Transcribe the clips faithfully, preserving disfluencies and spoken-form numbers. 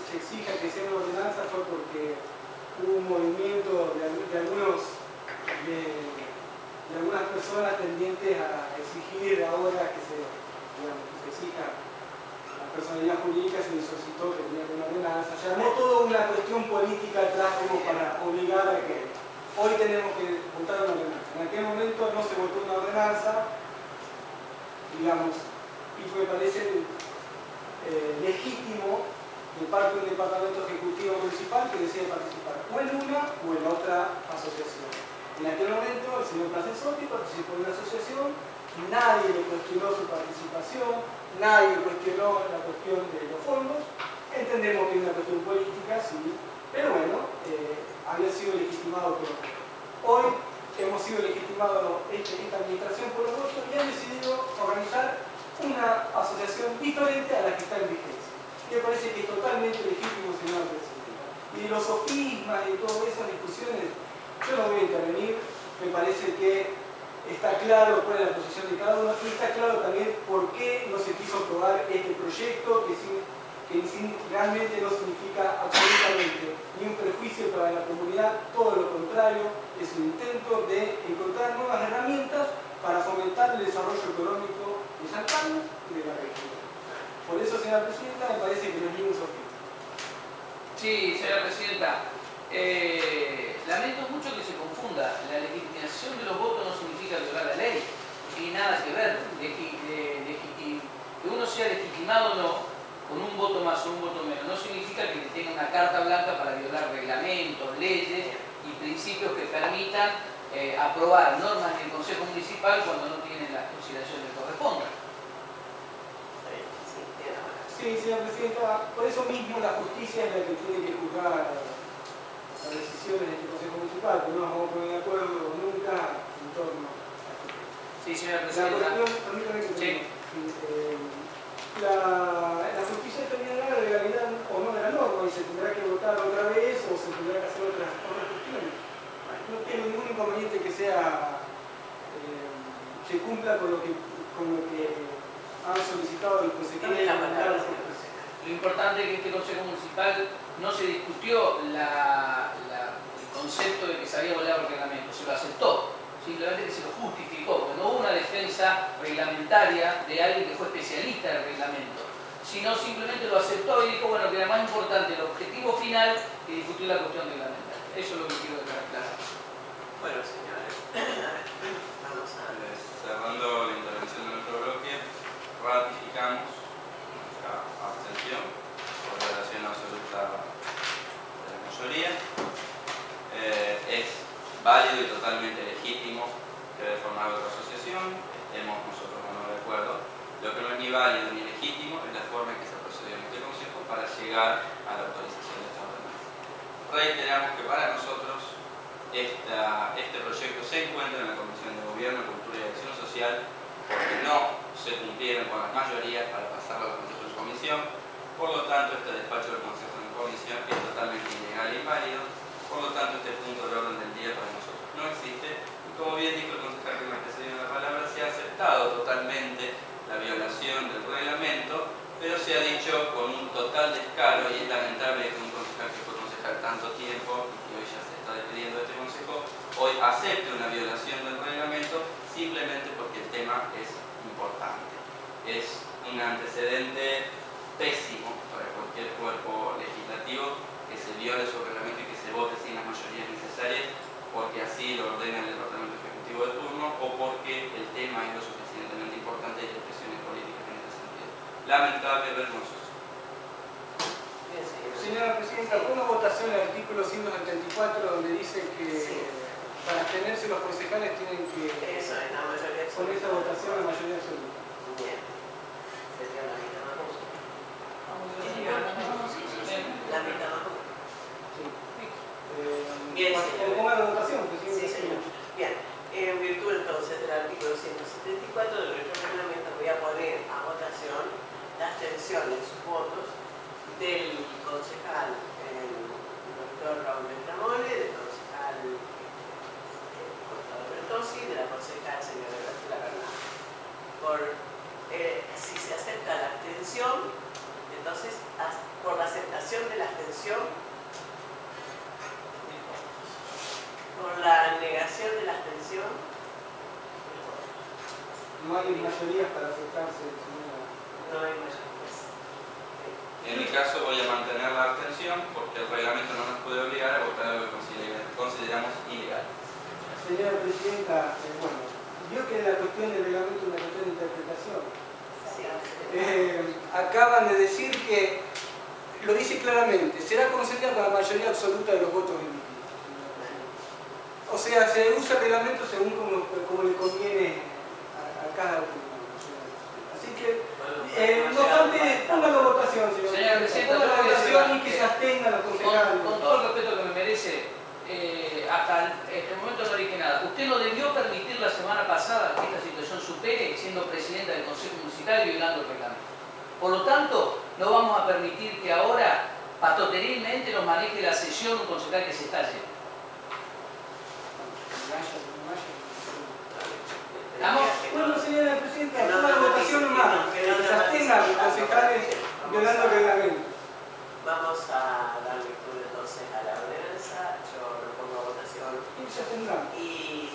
se exija que sea una ordenanza fue porque hubo un movimiento de, de algunos de, de algunas personas tendientes a exigir ahora que se, digamos, que se exija la personalidad jurídica, se les solicitó que tenía una ordenanza. Se armó toda una cuestión política atrás como para obligar a que hoy tenemos que votar una ordenanza. En aquel momento no se votó una ordenanza, digamos, y me parece eh, legítimo de parte del Departamento Ejecutivo Municipal que decide participar o en una o en otra asociación. En aquel momento el señor Placesotti participó en una asociación, nadie le cuestionó su participación, nadie cuestionó la cuestión de los fondos, entendemos que es una cuestión política, sí, pero bueno, eh, había sido legitimado por hoy, hemos sido legitimados esta, esta administración por los votos y han decidido organizar una asociación diferente a la que está en vigencia. Me parece que es totalmente legítimo, señor presidente. Y de los sofismas y de todas esas discusiones, yo no voy a intervenir. Me parece que está claro cuál es la posición de cada uno y está claro también por qué no se quiso aprobar este proyecto, que, sin, que sin, realmente no significa absolutamente ni un perjuicio para la comunidad, todo lo contrario, es un intento de encontrar nuevas herramientas para fomentar el desarrollo económico de San Carlos y de la región. Por eso, señora presidenta, me parece que no es ningún sofisma. Sí, señora presidenta. Eh, lamento mucho que se confunda. La legitimación de los votos no significa violar la ley. No tiene nada que ver. Legi de, de, que uno sea legitimado o no, con un voto más o un voto menos, no significa que tenga una carta blanca para violar reglamentos, leyes y principios que permitan eh, aprobar normas en el Consejo Municipal cuando no tienen las consideraciones que correspondan. Sí, señora presidenta, por eso mismo la justicia es la que tiene que juzgar las decisiones de este Consejo Municipal, pero no nos vamos a poner de acuerdo nunca en torno a esto. Sí, señora La presidenta. cuestión, permítame que Sí. eh, la, la justicia determinará la legalidad o no de la norma y se tendrá que votar otra vez o se tendrá que hacer otras, otras cuestiones. No tengo ningún inconveniente que sea eh, se cumpla con lo que, con lo que han solicitado los concejales. Lo importante es que este Consejo Municipal no se discutió la, la, el concepto de que se había violado el reglamento, se lo aceptó, simplemente que se lo justificó, porque no hubo una defensa reglamentaria de alguien que fue especialista en el reglamento, sino simplemente lo aceptó y dijo, bueno, que era más importante el objetivo final que discutir la cuestión reglamentaria. Eso es lo que quiero dejar claro. Bueno, señores, vamos a ver. Cerrando la intervención de nuestro bloque, ratificamos nuestra abstención por violación absoluta de la mayoría. Eh, es válido y totalmente legítimo que de formar otra asociación, estemos nosotros o no de acuerdo. Lo que no es ni válido ni legítimo es la forma en que se procedió en este Consejo para llegar a la autorización de esta ordenanza. Reiteramos que para nosotros esta, este proyecto se encuentra en la Comisión de Gobierno, Cultura y Acción Social porque no se cumplieron con las mayorías para pasarlo al Consejo de Comisión. Por lo tanto, este despacho del Consejo de Comisión es totalmente ilegal e inválido. Por lo tanto, este punto de orden del día para nosotros no existe. Y como bien dijo el concejal que me precedió la palabra, se ha aceptado totalmente la violación del reglamento, pero se ha dicho con un total descaro, y es lamentable que un concejal que fue concejal tanto tiempo y que hoy ya se está despidiendo de este consejo, hoy acepte una violación del reglamento simplemente porque el tema es importante. Es un antecedente pésimo para cualquier cuerpo legislativo que se viole su reglamento y que se vote sin las mayorías necesarias porque así lo ordena el Departamento Ejecutivo de turno o porque el tema es lo suficientemente importante y hay presiones políticas en este sentido. Lamentable, vergonzoso. Señora Presidenta, ¿fue una votación al artículo ciento setenta y cuatro donde dice que sí, para abstenerse los concejales tienen que eso es la mayoría con esa votación la mayoría absoluta? Bien. Sería la mitad más justa. La mitad más justa. Sí. Eh, Bien, ¿cómo va la votación, presidente? Sí, señor. Bien. En virtud entonces del artículo ciento setenta y cuatro del reglamento voy a poner a votación la abstención en sus votos del concejal el doctor Raúl Beltramone, del concejal Gustavo Bertossi, de la concejal señora Graciela Bernal. Por, eh, si se acepta la abstención, entonces por la aceptación de la abstención, con la negación de la abstención, No hay mayorías para aceptarse, señora. no hay mayorías. En mi caso voy a mantener la abstención porque el reglamento no nos puede obligar a votar algo que consideramos ilegal. Señora Presidenta, eh, bueno, vio que la cuestión del reglamento es una cuestión de interpretación. Eh, acaban de decir que, lo dice claramente, será concedida con la mayoría absoluta de los votos emitidos. O sea, se usa el reglamento según como, como le conviene a, a cada uno. Así que, eh, no obstante, póngalo a votación, señor. Señora Presidenta, Póngalo a yo voy a decir votación una- y que se abstengan los Con, concejales. con todo el respeto que me merece, eh, hasta este momento no dije nada. Usted no debió permitir la semana pasada que esta situación supere siendo presidenta del Consejo Municipal y violando el reglamento. Por lo tanto, no vamos a permitir que ahora patoterilmente nos maneje la sesión un concejal que se está yendo. ¿Estamos? Bueno, señora Presidenta, Que no, ponga la no, votación no, nomás, no, que que no, se no, abstengan los no, concejales vamos violando el a- reglamento. Vamos a dar lectura entonces a la ordenanza, yo lo pongo a votación Y se abstendrán. y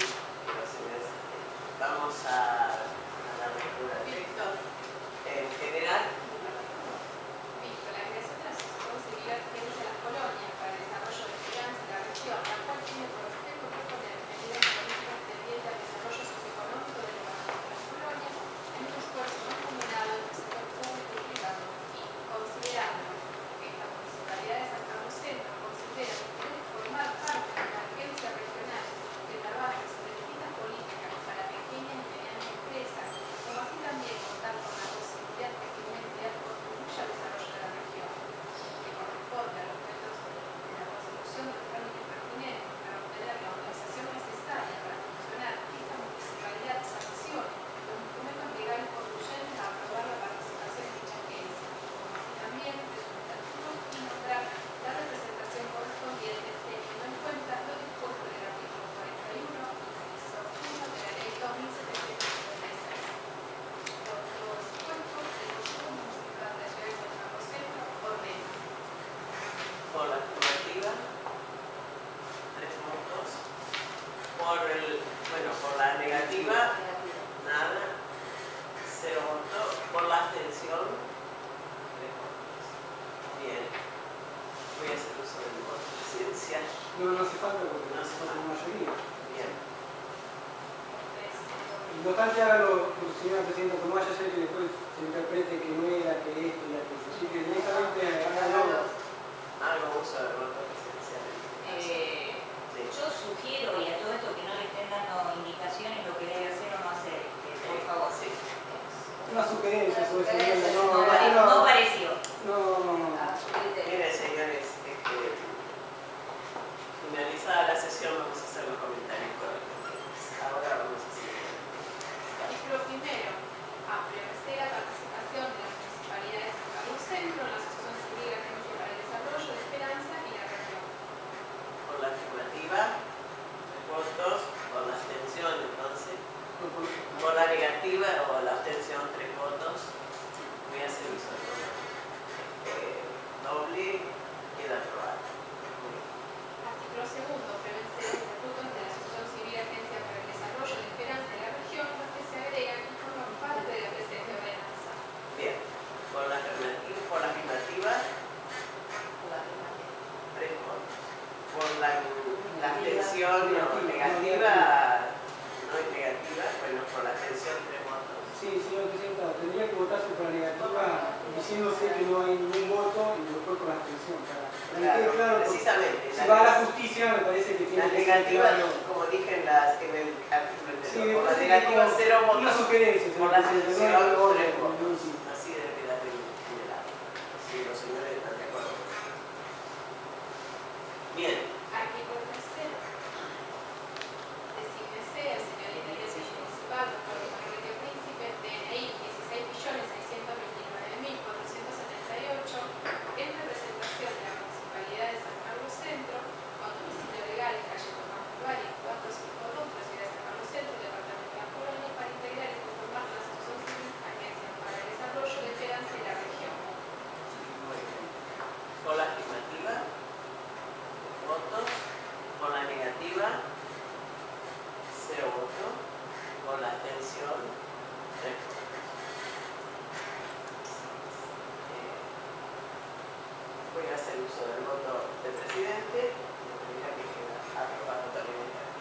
vamos a, a dar lectura al texto. En general, Visto la creación de la Asociación Civil Argentina de las Colonias para el Desarrollo de Esperanza en la región, la cual tiene por objeto proponer medidas políticas tendientes al desarrollo socioeconómico del departamento de las colonias en un esfuerzo mancomunado entre el sector público y privado y, considerando que esta municipalidad de San Carlos Centro considera que debe formar parte de la agencia regional que trabaje sobre distintas políticas para pequeñas y medianas empresas, como así también contar con la posibilidad de que una entidad contribuya al desarrollo de la región, que corresponde a los efectos de la consecución de los trámites pertinentes para obtener la autorización necesaria para funcionar, que esta municipalidad sancione los instrumentos legales conducentes a aprobar la participación en dicha agencia, como así también de sus estatutos y nombrar la representación correspondiente teniendo en cuenta lo dispuesto del artículo cuarenta y uno, inciso uno de la ley dos mil setecientos setenta y seis. Por todo supuesto, el Consejo Municipal de la Ciudad de San Carlos Centro ordena. por la afirmativa, tres votos. Por el, bueno, por la negativa, nada, cero votos. Por la abstención, tres votos. Bien. Voy a hacer uso del voto presidencial. No, no hace falta porque no hace falta una mayoría. Bien. No obstante, hágalo, señora Presidenta, como vaya a ser que después se interprete que no era, que esto y aquello. Así que directamente hágalo. Hago uso del voto presidencial. Eh, Sí. yo sugiero, y a todo esto, que no le estén dando indicaciones lo que debe hacer o no hacer, eh, por Sí, favor. sí. Una sugerencia, Una pues, sugerencia, señora. no, No, pare- no, no no. pareció. No, no, no. A su criterio. Miren, señores, este, finalizada la sesión vamos a hacer los comentarios correspondientes. Ahora vamos a hacer. Artículo primero. A. Prevalecer la participación de la Municipalidad de San Carlos Centro en la Asociación Civil Agencia para el Desarrollo de Esperanza y la región. Por la afirmativa, tres votos. Por la abstención, entonces. Por la negativa o la abstención, tres votos. Voy a hacer uso del voto. Este, doble, queda aprobado. Artículo segundo. Prevalecer los estatutos de la Asociación Civil Agencia para el Desarrollo de Esperanza y la región, los que se agregan y forman parte de la presente ordenanza. Bien. Por la afirmativa, por la afirmativa, tres votos. Por la, la abstención o negativa, no es negativa, bueno, por la abstención, tres votos. Sí, señora Presidenta, tendría que votarse por la negativa diciéndose que no hay ningún voto y después por la abstención. Para para que quede Claro, claro, porque precisamente. si la- va a la justicia me parece que tiene Las que ser negativas, claro. como dije en, las, en el artículo Sí, anterior, me por la parece que negativa como cero una votos, sugerencia, por señora la Presidenta, abstención no hay voto, tres no, votos. sí. Así debe quedar en general. Si los señores están de acuerdo. Bien, Artículo tercero. Desígnese al señor Intendente Municipal, doctor Enrique Príncipe, D N I dieciséis millones seiscientos veintinueve mil cuatrocientos setenta y ocho, en representación de la Municipalidad de San Carlos Centro, con domicilio legal en calle Tomás Uruguay, cuatrocientos cincuenta y dos, la ciudad de San Carlos Centro, departamento de las Colonias, para integrar y conformar la Asociación Civil Agencia para el Desarrollo de Esperanza y la región. por la afirmativa. hacer uso del voto del presidente, y tendría que quedar aprobado también.